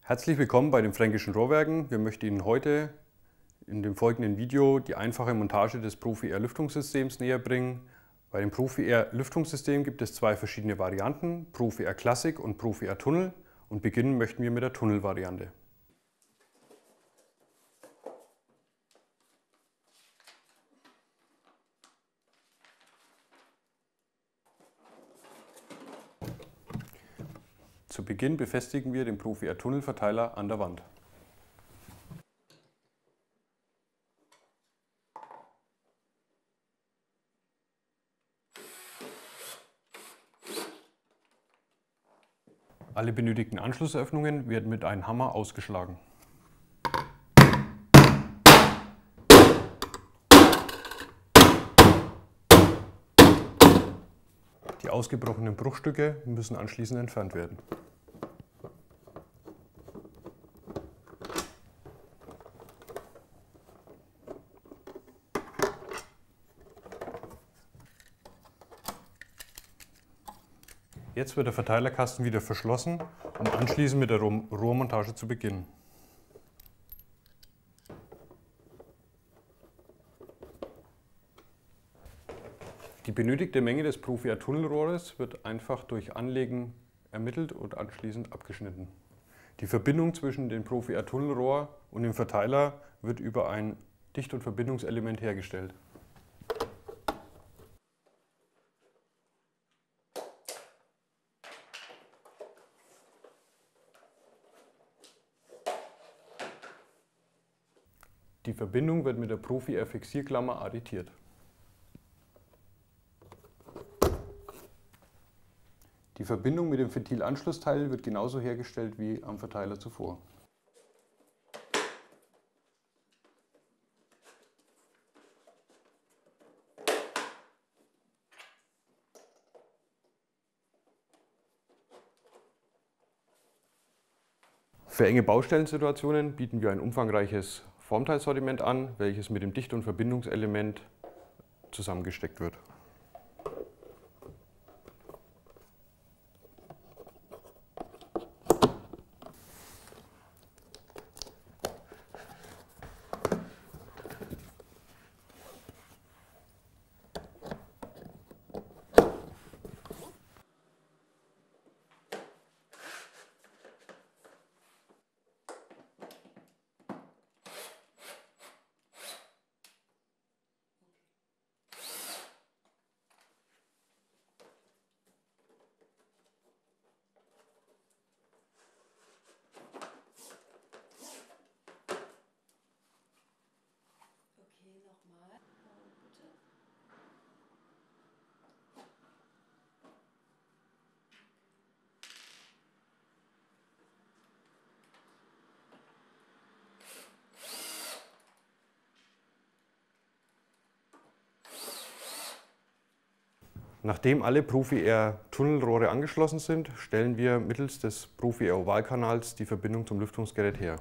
Herzlich willkommen bei den Fränkischen Rohrwerken. Wir möchten Ihnen heute in dem folgenden Video die einfache Montage des Profi-Air Lüftungssystems näher bringen. Bei dem Profi-Air Lüftungssystem gibt es zwei verschiedene Varianten, Profi-Air Classic und Profi-Air Tunnel, und beginnen möchten wir mit der Tunnel-Variante. Zu Beginn befestigen wir den Profi-Air Tunnelverteiler an der Wand. Alle benötigten Anschlussöffnungen werden mit einem Hammer ausgeschlagen. Die ausgebrochenen Bruchstücke müssen anschließend entfernt werden. Jetzt wird der Verteilerkasten wieder verschlossen, um anschließend mit der Rohrmontage zu beginnen. Die benötigte Menge des Profi-Air Tunnelrohres wird einfach durch Anlegen ermittelt und anschließend abgeschnitten. Die Verbindung zwischen dem Profi-Air Tunnelrohr und dem Verteiler wird über ein Dicht- und Verbindungselement hergestellt. Die Verbindung wird mit der Profi-Air Fixierklammer arretiert. Die Verbindung mit dem Ventilanschlussteil wird genauso hergestellt wie am Verteiler zuvor. Für enge Baustellensituationen bieten wir ein umfangreiches Formteilsortiment an, welches mit dem Dicht- und Verbindungselement zusammengesteckt wird. Nochmal. Bitte. Nachdem alle Profi-Air Tunnelrohre angeschlossen sind, stellen wir mittels des Profi-Air Ovalkanals die Verbindung zum Lüftungsgerät her.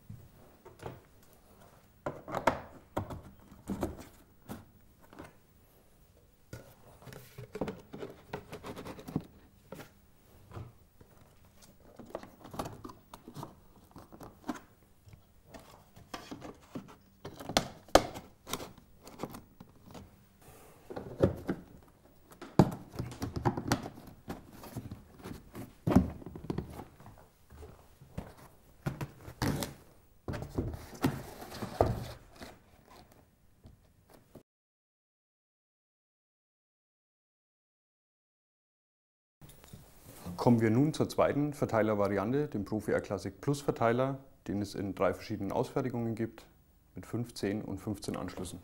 Kommen wir nun zur zweiten Verteilervariante, dem Profi-Air Classic Plus Verteiler, den es in 3 verschiedenen Ausfertigungen gibt, mit 5, 10 und 15 Anschlüssen.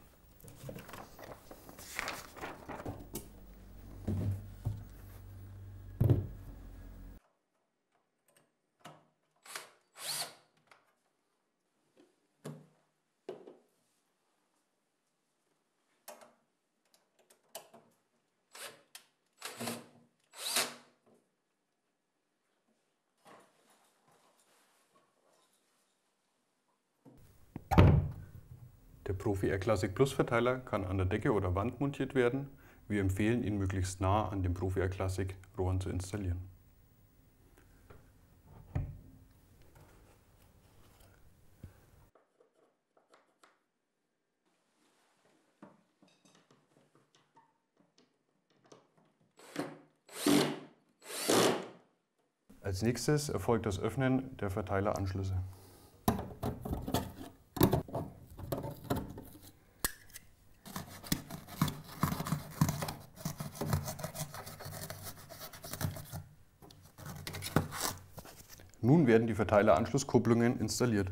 Der Profi-Air Classic Plus Verteiler kann an der Decke oder Wand montiert werden. Wir empfehlen, ihn möglichst nah an den Profi-Air Classic Rohren zu installieren. Als nächstes erfolgt das Öffnen der Verteileranschlüsse. Nun werden die Verteileranschlusskupplungen installiert.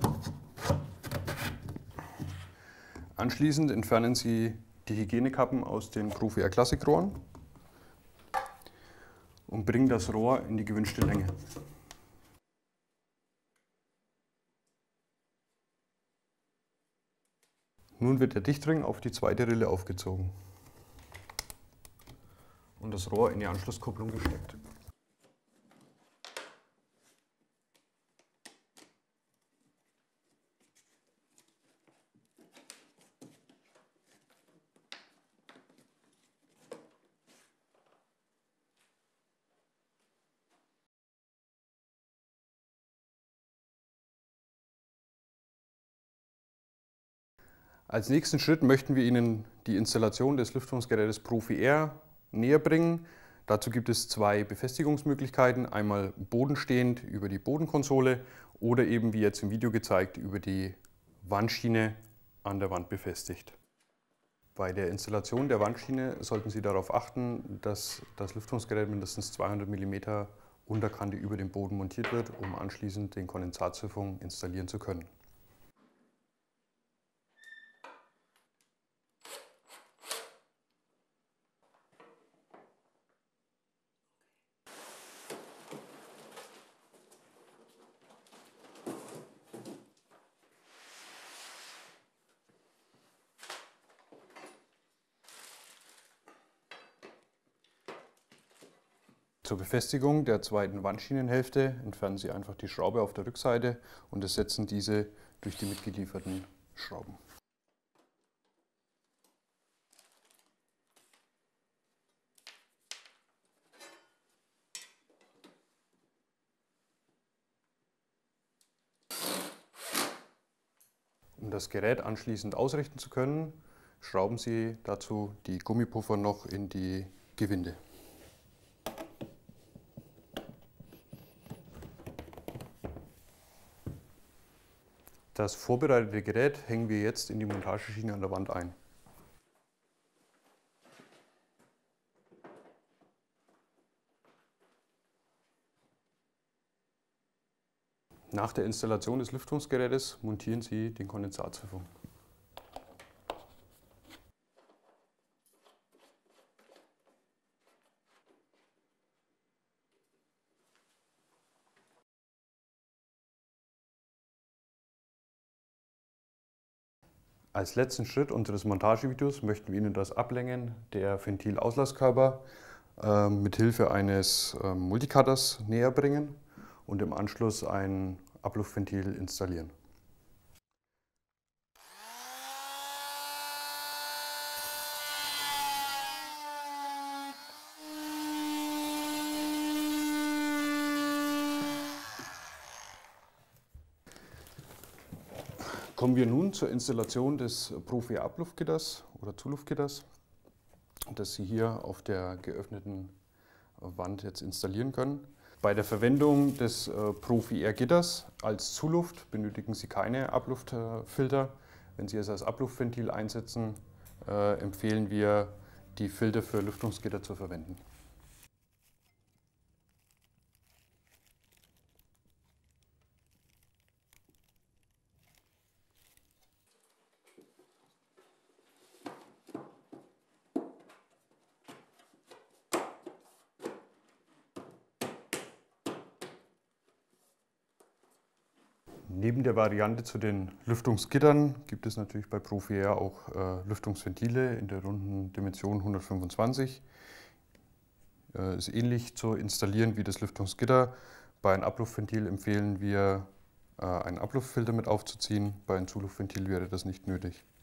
Anschließend entfernen Sie die Hygienekappen aus den Profi-R Classic Rohren und bringen das Rohr in die gewünschte Länge. Nun wird der Dichtring auf die zweite Rille aufgezogen und das Rohr in die Anschlusskupplung gesteckt. Als nächsten Schritt möchten wir Ihnen die Installation des Lüftungsgerätes Profi-R näher bringen. Dazu gibt es zwei Befestigungsmöglichkeiten, einmal bodenstehend über die Bodenkonsole oder eben wie jetzt im Video gezeigt über die Wandschiene an der Wand befestigt. Bei der Installation der Wandschiene sollten Sie darauf achten, dass das Lüftungsgerät mindestens 200 mm Unterkante über dem Boden montiert wird, um anschließend den Kondensatsiphon installieren zu können. Zur Befestigung der zweiten Wandschienenhälfte entfernen Sie einfach die Schraube auf der Rückseite und ersetzen diese durch die mitgelieferten Schrauben. Um das Gerät anschließend ausrichten zu können, schrauben Sie dazu die Gummipuffer noch in die Gewinde. Das vorbereitete Gerät hängen wir jetzt in die Montageschiene an der Wand ein. Nach der Installation des Lüftungsgerätes montieren Sie den Kondensatsiphon. Als letzten Schritt unseres Montagevideos möchten wir Ihnen das Ablängen der Ventilauslauskörper mit Hilfe eines Multicutters näher bringen und im Anschluss ein Abluftventil installieren. Kommen wir nun zur Installation des Profi-R-Abluftgitters oder Zuluftgitters, das Sie hier auf der geöffneten Wand jetzt installieren können. Bei der Verwendung des Profi-R-Gitters als Zuluft benötigen Sie keine Abluftfilter. Wenn Sie es als Abluftventil einsetzen, empfehlen wir, die Filter für Lüftungsgitter zu verwenden. Neben der Variante zu den Lüftungsgittern gibt es natürlich bei Profi-R auch Lüftungsventile in der runden Dimension 125. Ist ähnlich zu installieren wie das Lüftungsgitter. Bei einem Abluftventil empfehlen wir, einen Abluftfilter mit aufzuziehen. Bei einem Zuluftventil wäre das nicht nötig.